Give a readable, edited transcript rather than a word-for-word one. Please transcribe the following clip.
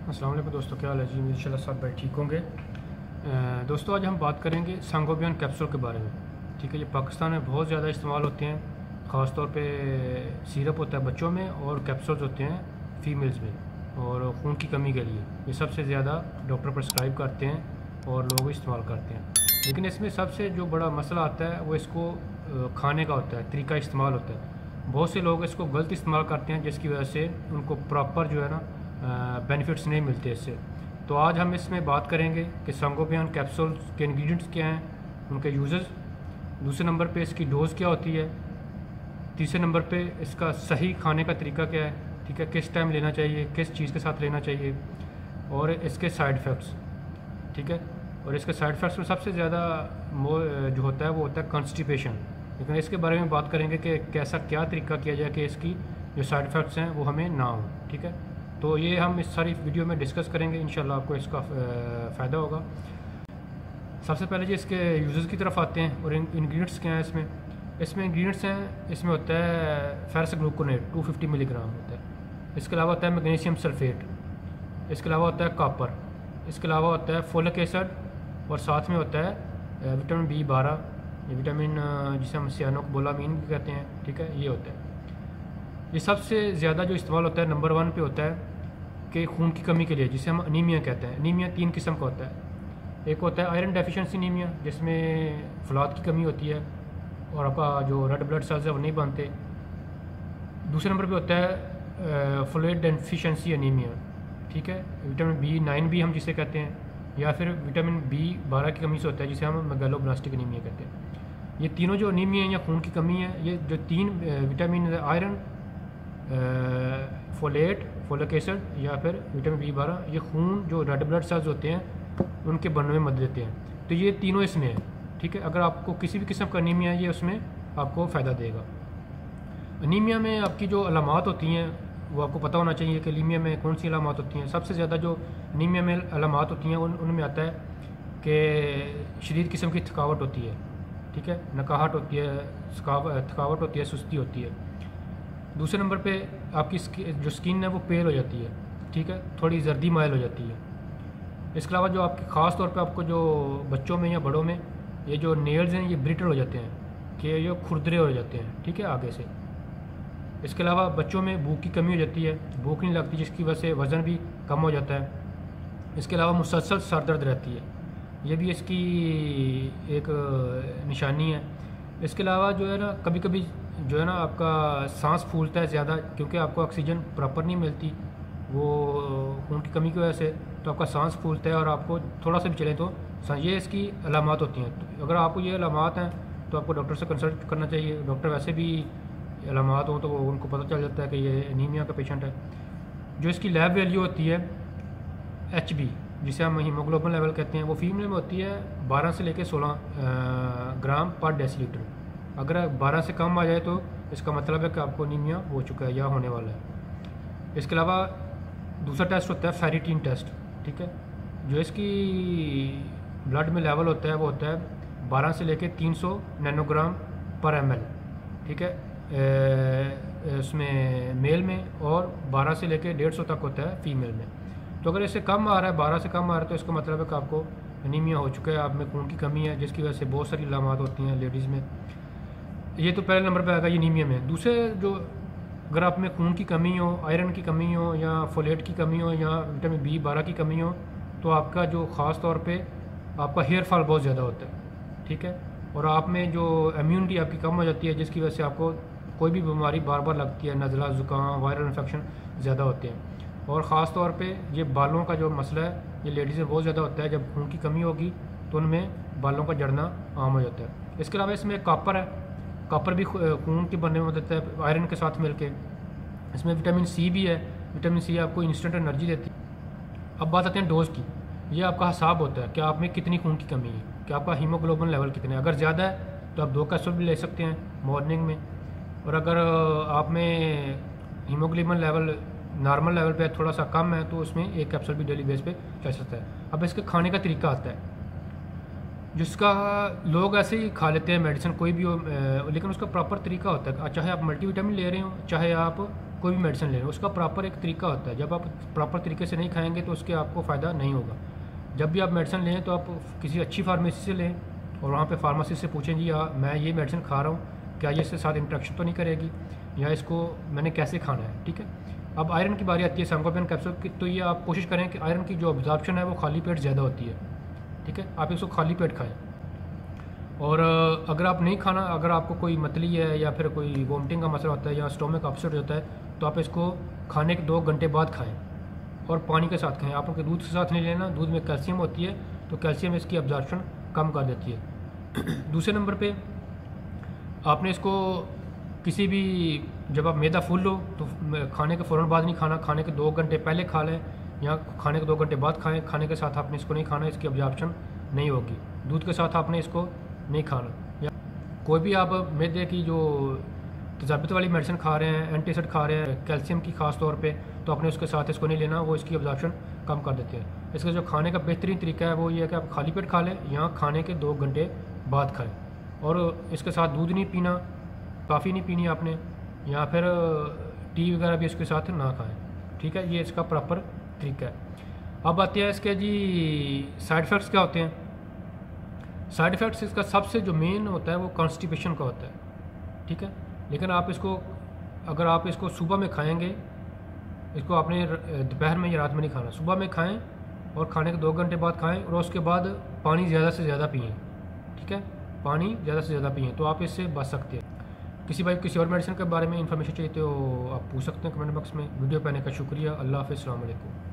अस्सलाम वालेकुम दोस्तों, क्या हाल है जी। इंशाल्लाह सब भाई ठीक होंगे। दोस्तों आज हम बात करेंगे संगोबियन कैप्सूल के बारे में। ठीक है, ये पाकिस्तान में बहुत ज़्यादा इस्तेमाल होते हैं। ख़ास तौर पे सिरप होता है बच्चों में और कैप्सूल्स होते हैं फ़ीमेल्स में, और खून की कमी के लिए ये सबसे ज़्यादा डॉक्टर प्रेस्क्राइब करते हैं और लोग इस्तेमाल करते हैं। लेकिन इसमें सबसे जो बड़ा मसला आता है वो इसको खाने का होता है, तरीका इस्तेमाल होता है। बहुत से लोग इसको गलत इस्तेमाल करते हैं, जिसकी वजह से उनको प्रॉपर जो है ना बेनिफिट्स नहीं मिलते इससे। तो आज हम इसमें बात करेंगे कि संगोबियन कैप्सूल्स के इंग्रेडिएंट्स क्या हैं, उनके यूजेस, दूसरे नंबर पे इसकी डोज़ क्या होती है, तीसरे नंबर पे इसका सही खाने का तरीका क्या है, ठीक है, किस टाइम लेना चाहिए, किस चीज़ के साथ लेना चाहिए, और इसके साइड इफ़ेक्ट्स। ठीक है, और इसके साइड इफ़ेक्ट्स में सबसे ज़्यादा जो होता है वो होता है कॉन्स्टिपेशन। लेकिन इसके बारे में बात करेंगे कि कैसा क्या तरीका किया जाए कि इसकी जो साइड इफ़ेक्ट्स हैं वो हमें ना हो। ठीक है, तो ये हम इस सारी वीडियो में डिस्कस करेंगे, इंशाल्लाह आपको इसका फ़ायदा होगा। सबसे पहले जी इसके यूज़र्स की तरफ आते हैं और इंग्रेडिएंट्स क्या हैं इसमें। इंग्रेडिएंट्स हैं, इसमें होता है फेरस ग्लूकोनेट 250 मिलीग्राम होता है। इसके अलावा होता है मैग्नीशियम सल्फेट, इसके अलावा होता है कॉपर, इसके अलावा होता है फोलिक एसिड, और साथ में होता है विटामिन B12, ये विटामिन जिसे हम सियानोकोबालामीन भी कहते हैं। ठीक है, ये होता है। ये सबसे ज़्यादा जो इस्तेमाल होता है नंबर 1 पे होता है कि खून की कमी के लिए, जिसे हम अनीमिया कहते हैं। अनीमिया 3 किस्म का होता है। एक होता है आयरन डेफिशिएंसी अनीमिया, जिसमें फलाद की कमी होती है और आपका जो रेड ब्लड सेल्स है वो नहीं बनते। दूसरे नंबर पे होता है फोलेट डेफिशिएंसी अनीमिया। ठीक है, विटामिन B9 भी हम जिसे कहते हैं, या फिर विटामिन B12 की कमी से होता है, जिसे हम मेगालोब्लास्टिक अनीमिया कहते हैं। ये तीनों जो अनीमिया है या खून की कमी है, ये जो तीन vitamin iron, folate, folic acid या फिर विटामिन B12, ये खून जो रेड ब्लड सेल्स होते हैं उनके बनने में मदद देते हैं। तो ये तीनों इसमें है। ठीक है, अगर आपको किसी भी किस्म का अनीमिया है, ये उसमें आपको फ़ायदा देगा। अनीमिया में आपकी जो अलामात होती हैं वो आपको पता होना चाहिए कि अनीमिया में कौन सी अलामात होती हैं। सबसे ज़्यादा जो अनीमिया में अलामात होती हैं उनमें आता है कि शदीद किस्म की थकावट होती है। ठीक है, नकाहट होती है, थकावट होती है, सुस्ती होती है। दूसरे नंबर पे आपकी जो स्किन है वो पेल हो जाती है। ठीक है, थोड़ी जर्दी माइल हो जाती है। इसके अलावा जो आपकी ख़ास तौर पे आपको जो बच्चों में या बड़ों में ये जो नेल्स हैं ये ब्रिटल हो जाते हैं, कि ये खुरदरे हो जाते हैं। ठीक है, आगे से। इसके अलावा बच्चों में भूख की कमी हो जाती है, भूख नहीं लगती, जिसकी वजह से वज़न भी कम हो जाता है। इसके अलावा मुसलसल सर दर्द रहती है, ये भी इसकी एक निशानी है। इसके अलावा जो है ना कभी कभी जो है ना आपका सांस फूलता है ज़्यादा, क्योंकि आपको ऑक्सीजन प्रॉपर नहीं मिलती वो खून की कमी की वजह से, तो आपका सांस फूलता है और आपको थोड़ा सा भी चले तो ये इसकी अलामात होती हैं। तो अगर आपको ये अलामात हैं तो आपको डॉक्टर से कंसल्ट करना चाहिए। डॉक्टर वैसे भी अलामात हों तो वो उनको पता चल जाता है कि ये एनीमिया का पेशेंट है। जो इसकी लैब वैल्यू होती है HB, जिसे हम हीमोग्लोबिन लेवल कहते हैं, वो फीमेल में होती है 12 से लेकर 16 ग्राम पर डेसीलीटर। अगर 12 से कम आ जाए तो इसका मतलब है कि आपको अनीमिया हो चुका है या होने वाला है। इसके अलावा दूसरा टेस्ट होता है फेरिटीन टेस्ट। ठीक है, जो इसकी ब्लड में लेवल होता है वो होता है 12 से लेकर 300 नैनोग्राम पर ml। ठीक है, उसमें मेल में, और 12 से लेकर 150 तक होता है फीमेल में। तो अगर इससे कम आ रहा है, 12 से कम आ रहा है, तो इसका मतलब है कि आपको अनीमिया हो चुका है, आप में खून की कमी है, जिसकी वजह से बहुत सारी अलामात होती हैं लेडीज़ में। ये तो पहले नंबर पे आएगा ये अनीमिया में। दूसरे जो अगर आप में खून की कमी हो, आयरन की कमी हो, या फोलेट की कमी हो, या विटामिन B12 की कमी हो, तो आपका जो ख़ास तौर पे आपका हेयर फॉल बहुत ज़्यादा होता है। ठीक है, और आप में जो इम्यूनिटी आपकी कम हो जाती है, जिसकी वजह से आपको कोई भी बीमारी बार बार लगती है, नज़ला, ज़ुकाम, वायरल इन्फेक्शन ज़्यादा होते हैं। और ख़ास तौर पे ये बालों का जो मसला है ये लेडीज़ में बहुत ज़्यादा होता है। जब खून की कमी होगी तो उनमें बालों का जड़ना आम हो जाता है। इसके अलावा इसमें कॉपर है, कॉपर भी खून के बनने में मदद देता है आयरन के साथ मिलके। इसमें विटामिन C भी है, विटामिन C आपको इंस्टेंट एनर्जी देती है। अब बात आते हैं डोज़ की। ये आपका हिसाब होता है कि आप में कितनी खून की कमी है, कि आपका हीमोग्लोबिन लेवल कितना है। अगर ज़्यादा है तो आप 2 कैप्सूल भी ले सकते हैं मॉर्निंग में, और अगर आप में हीमोग्लोबिन लेवल नॉर्मल लेवल पे थोड़ा सा कम है तो उसमें 1 कैप्सूल भी डेली बेस पे चल सकता है। अब इसके खाने का तरीका आता है, जिसका लोग ऐसे ही खा लेते हैं मेडिसिन कोई भी हो, लेकिन उसका प्रॉपर तरीका होता है। चाहे आप मल्टीविटामिन ले रहे हो, चाहे आप कोई भी मेडिसिन ले रहे हो उसका प्रॉपर एक तरीका होता है। जब आप प्रॉपर तरीके से नहीं खाएंगे तो उसके आपको फ़ायदा नहीं होगा। जब भी आप मेडिसिन लें तो आप किसी अच्छी फार्मेसी से लें और वहाँ पे फार्मासिस्ट से पूछें जी मैं ये मेडिसिन खा रहा हूँ, क्या ये इसके साथ इंटरेक्शन तो नहीं करेगी, या इसको मैंने कैसे खाना है, ठीक है। अब आयरन की बारी आती है संगोबियन कैप्सूल की, तो ये आप कोशिश करें कि आयरन की जो अब्जॉर्प्शन है वो खाली पेट ज़्यादा होती है, ठीक है। आप इसको खाली पेट खाएँ। और अगर आप नहीं खाना, अगर आपको कोई मतली है या फिर कोई वोमिटिंग का मसला होता है या स्टोमक अपसेट होता है, तो आप इसको खाने के 2 घंटे बाद खाएं और पानी के साथ खाएं। आप उनके दूध के साथ नहीं लेना, दूध में कैल्शियम होती है, तो कैल्शियम इसकी अब्जॉर्प्शन कम कर देती है। दूसरे नंबर पे आपने इसको किसी भी, जब आप मैदा फूल लो तो खाने के फ़ौरन बाद नहीं खाना, खाने के 2 घंटे पहले खा लें या खाने के 2 घंटे बाद खाएं। खाने के साथ आपने इसको नहीं खाना, इसकी अब्जॉर्प्शन नहीं होगी। दूध के साथ आपने इसको नहीं खाना। या कोई भी आप मैदे की जो तजाबियत वाली मेडिसिन खा रहे हैं, एंटीसिड खा रहे हैं कैल्शियम की ख़ास तौर पे, तो आपने उसके साथ इसको नहीं लेना, वो इसकी अब्जॉर्प्शन कम कर देते हैं। इसका जो खाने का बेहतरीन तरीका है वो ये है कि आप खाली पेट खा लें या खाने के 2 घंटे बाद खाएं। और इसके साथ दूध नहीं पीना, कॉफ़ी नहीं पीनी आपने, या फिर टी वगैरह भी इसके साथ ना खाएं, ठीक है। ये इसका प्रॉपर तरीका है। अब आते हैं इसके जी साइड इफ़ेक्ट्स क्या होते हैं। साइड इफ़ेक्ट्स इसका सबसे जो मेन होता है वो कॉन्स्टिपेशन का होता है, ठीक है। लेकिन आप इसको, अगर आप इसको सुबह में खाएंगे, इसको आपने दोपहर में या रात में नहीं खाना, सुबह में खाएं और खाने के 2 घंटे बाद खाएं और उसके बाद पानी ज़्यादा से ज़्यादा पिएं, ठीक है। पानी ज़्यादा से ज़्यादा पिएं तो आप इससे बच सकते हैं। किसी भाई किसी और मेडिसिन के बारे में इंफॉर्मेशन चाहिए तो आप पूछ सकते हैं कमेंट बॉक्स में। वीडियो पाने का शुक्रिया। अल्लाह हाफ़िज़, अस्सलाम वालेकुम।